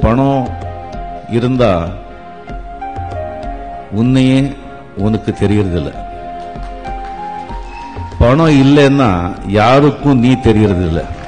பணம் இருந்தா உன்னையே உனக்கு தெரியறதில்ல. பணம் இல்லைன்னா யாருக்கும் நீ தெரியறதில்லை.